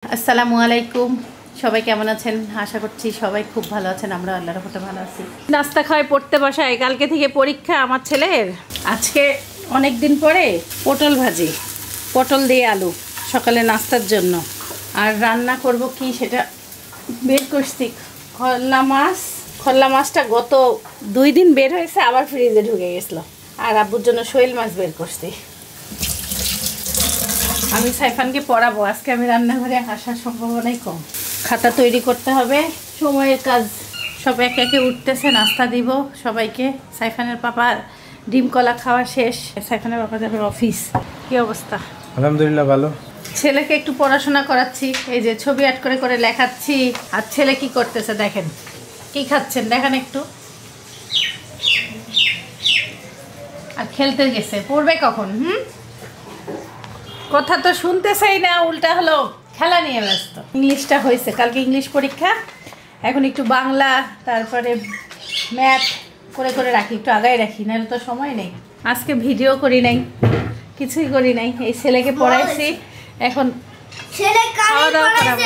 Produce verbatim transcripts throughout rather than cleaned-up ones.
আসসালামু আলাইকুম, সবাই কেমন আছেন? আশা করছি সবাই খুব ভালো আছেন। আমরা আল্লাহর রহমতে ভালো আছি। নাস্তা খাওয়াই পড়তে বসাই, কালকে থেকে পরীক্ষা আমার ছেলের। আজকে অনেক দিন পরে পটল ভাজি, পটল দিয়ে আলু সকালে নাস্তার জন্য। আর রান্না করব কি সেটা বের করছি। খল্লা মাছ, খল্লা মাছটা গত দুই দিন বের হয়েছে, আবার ফ্রিজে ঢুকে গেছিলো। আর আব্বুর জন্য শৈল মাছ বের করছি। আমি সাইফানকে পড়াবো, আজকে আমি রান্নাঘরে আসার সম্ভাবনাই কম। খাতা তৈরি করতে হবে, সময়ের কাজ। সব একে একে উঠতেছে, নাস্তা দিব সবাইকে। সাইফানের পাপা ডিম কলা খাওয়া শেষ, সাইফানের পাপা যাবে অফিস। কি অবস্থা? আলহামদুলিল্লাহ ভালো। ছেলেকে একটু পড়াশোনা করাচ্ছি, এই যে ছবি আর্ট করে করে লেখাচ্ছি। আর ছেলে কি করতেছে দেখেন, কি খাচ্ছেন দেখেন একটু। আর খেলতে গেছে, পড়বে কখন? হুম, কথা তো শুনতেছেই না, উল্টা হলো খেলা নিয়ে ব্যস্ত। ইংলিশটা হয়েছে, কালকে ইংলিশ পরীক্ষা, এখন একটু বাংলা তারপরে ম্যাথ করে করে রাখি, একটু আগায় রাখি, নাহলে তো সময় নেই। আজকে ভিডিও করি নাই, কিছুই করি নাই। এই ছেলেকে পড়াইছি, এখন খাওয়া দাওয়া করাবো।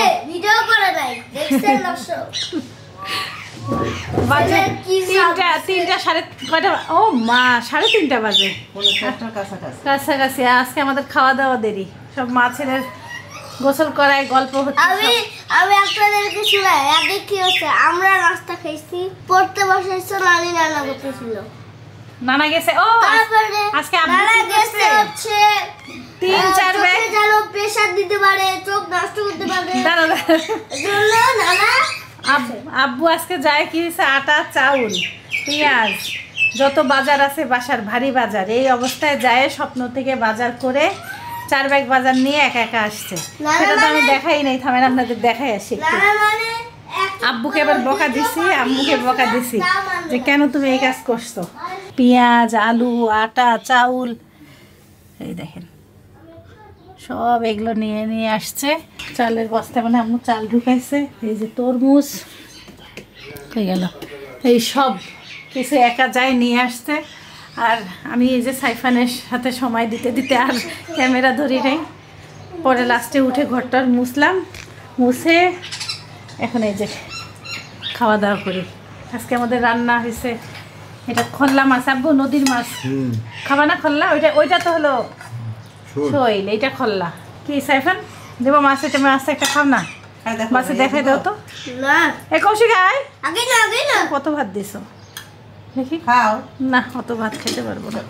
বাজে তিনটা, তিনটা সাড়ে কয়টা? ও মা, সাড়ে তিনটা বাজে, কাছাকাছি। আজকে আমাদের খাওয়া দাওয়া দেরি, সব মা ছেলের গোসল করায় গল্প হচ্ছে। আমি আমি আপনাদেরকে শোনাই, আগে কি হচ্ছে, আমরা নাস্তা খাইছি, পড়তে বসেছিল, নানি রান্না করতেছিল, নানা গেছে। ও আজকে নানা গেছে হচ্ছে তিন চার ব্যাগ জানো প্রেসার দিতে পারে, চোখ নষ্ট করতে পারে, দাঁড়া দাঁড়া জন্য নানা আব্বু আজকে যায় কি হয়েছে, আটা, চাউল, পেঁয়াজ, যত বাজার আছে বাসার, ভারী বাজার। এই অবস্থায় যায় স্বপ্ন থেকে বাজার করে চার ব্যাগ বাজার নিয়ে একা একা আসছে। সেটা তো আমি দেখাই নাই, থামেন আপনাদের দেখাই আসি একটু। আব্বুকে এবার বকা দিছি, আম্মুকে বকা দিছি যে কেন তুমি এই কাজ করছো। পেঁয়াজ, আলু, আটা, চাউল, এই দেখেন সব এগুলো নিয়ে নিয়ে আসছে। চালের বস্তা মানে আম্মু চাল ঢুকাইছে। এই যে তরমুজ হয়ে গেল, এই সব কিছু একা যায় নিয়ে আসছে। আর আমি এই যে সাইফানের সাথে সময় দিতে দিতে আর ক্যামেরা ধরি নাই। পরে লাস্টে উঠে ঘরটার মুছলাম, মুছে এখন এই যে খাওয়া দাওয়া করি। আজকে আমাদের রান্না হয়েছে এটা খল্লা মাছ। আব্বু নদীর মাছ খাবা না? খল্লা ওইটা, ওইটা তো হলো শৈল, এইটা খল্লা। কি সাইফান দেবো মাছ? এটা মাছ একটা খাও না, মাছে দেখাই দাও তো। এ কৌশিক আয়, কত ভাত দিছো দেখি? খাও না, অত ভাত খেতে পারবো না।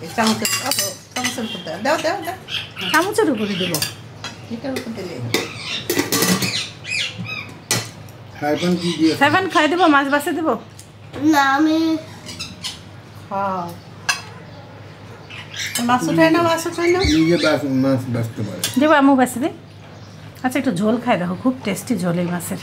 চামচের উপরে দেবো। সাইফান খাই দেবো, মাছ বাছে দেবো না, আমি খাও। দেবো আম্মু বাছে দে। আচ্ছা একটু ঝোল খাই দেখো, খুব টেস্টি ঝোল এই মাছের।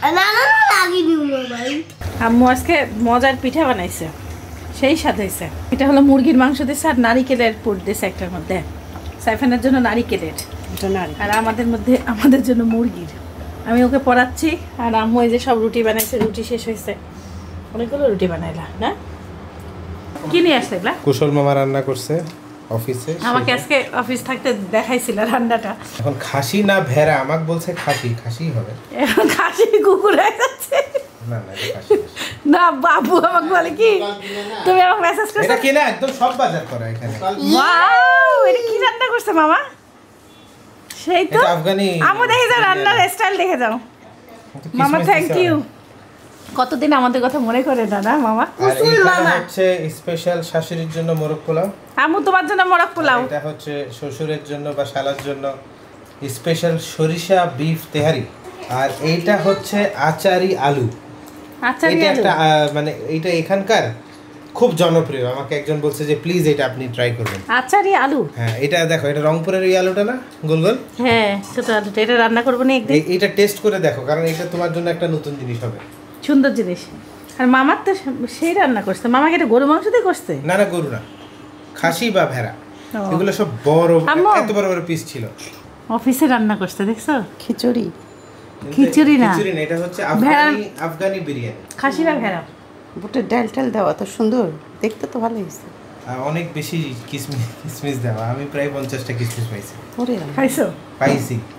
আম্মু আজকে মজার পিঠা বানাইছে, সেই স্বাদ হয়েছে। এটা হলো মুরগির মাংস দিয়েছে আর নারিকেলের পুর দিয়েছে একটার মধ্যে। সাইফানের জন্য নারিকেলের, আর আমাদের মধ্যে আমাদের জন্য মুরগির। আমি ওকে পড়াচ্ছি আর আম্মু এই যে সব রুটি বানাইছে। রুটি শেষ হয়েছে, অনেকগুলো রুটি বানাইলা না? কি নিয়ে আসলে এগুলা? কুশল মামা রান্না করছে অফিসে, আমাকে আজকে অফিস থাকতে দেখাইছিল রান্নাটা। এখন খাসি না ভেড়া, আমাকে বলছে খাসি, খাসি হবে। এখন খাসি কুকুর হয়ে যাচ্ছে। না না এটা খাসি না, বাবু আমাকে বলে কি, তুমি আমাকে মেসেজ করছো এটা কি না, একদম সব বাজার করা এখানে। ওয়াও, এটা কি রান্না করছে মামা? সেই তো আফগানি। আমু দেখে যাও রান্নার স্টাইল, দেখে যাও মামা। থ্যাংক ইউ, কতদিন আমাদের কথা মনে করে না না মামা। আর এটা হচ্ছে স্পেশাল শাশুড়ির জন্য মোরগ পোলাও। আমু তোমার জন্য মোরগ পোলাও। এটা হচ্ছে শ্বশুরের জন্য বা শালার জন্য স্পেশাল সরিষা বিফ তেহারি। আর এইটা হচ্ছে আচারি আলু। আচারি এটা আলু একটা মানে এইটা এখানকার খুব জনপ্রিয়। আমাকে একজন বলছে যে প্লিজ এটা আপনি ট্রাই করবেন। আচারি আলু, হ্যাঁ এটা দেখো, এটা রংপুরের এই আলুটা না, গোল গোল। হ্যাঁ ছোট আলুটা, এটা রান্না করবো না একদিন। এটা টেস্ট করে দেখো, কারণ এটা তোমার জন্য একটা নতুন জিনিস হবে, সুন্দর জিনিস। আর মামার তো সেই রান্না করছে, মামাকে এটা গরু মাংস দিয়ে করছে। না না গরু না, খাসি বা ভেড়া, এগুলো সব বড়, এত বড় বড় পিস ছিল। অফিসে রান্না করছে দেখছো? খিচুড়ি, খিচুড়ি না, খিচুড়ি না, এটা হচ্ছে আফগানি আফগানি বিরিয়ানি। খাসি বা ভেড়া, বুটের ডাল টাল দেওয়া তো সুন্দর দেখতে, তো ভালো হয়েছে। অনেক বেশি কিসমিস কিসমিস দেওয়া, আমি প্রায় পঞ্চাশটা কিসমিস পাইছি। খাইছো? পাইছি।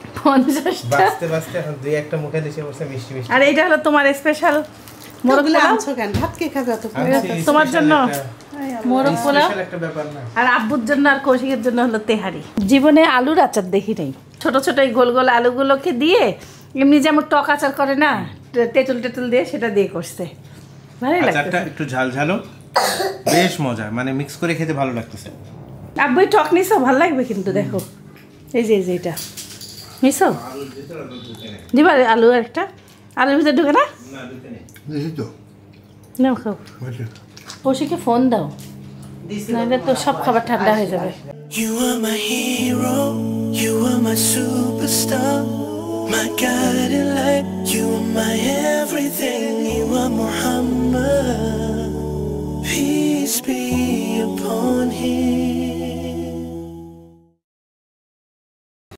পঞ্চাশটা। বাঁচতে বাঁচতে এখন দুই একটা মুখে দিছে বসে মিষ্টি মিষ্টি। আর এইটা হলো তোমার স্পেশাল মোরগ ওগুলো পোলাও, আনছো কেন? ভাত কে খাবে অত? আনছি, তোমার special জন্য একটা- মোরগ পোলাও, special একটা ব্যাপার না। আর আব্বুর জন্য আর কৌশিকের জন্য হলো তেহারি। জীবনে আলুর আচার দেখি নাই। ছোট ছোট এই গোল গোল আলুগুলোকে দিয়ে এমনি যেমন টক আচার করে না, তেঁতুল টেতুল দিয়ে, সেটা দিয়ে করছে, ভালোই আচারটা লাগছে। একটু ঝাল ঝালো, বেশ মজা, মানে মিক্স করে খেতে ভালো লাগতেছে। আব্বু এই টক নিছো, ভালো লাগবে কিন্তু। দেখো এই যে এই যে এটা নিছো, দিবা আলু একটা, আলুর ভিতরে ঢুকে না, দেখি তো নাও খাও। কৌশিকে ফোন দাও, নাহলে তো সব খাবার ঠান্ডা হয়ে যাবে। You are my hero, you are my superstar, my guiding light, you are my everything, you are Muhammad, peace be upon him.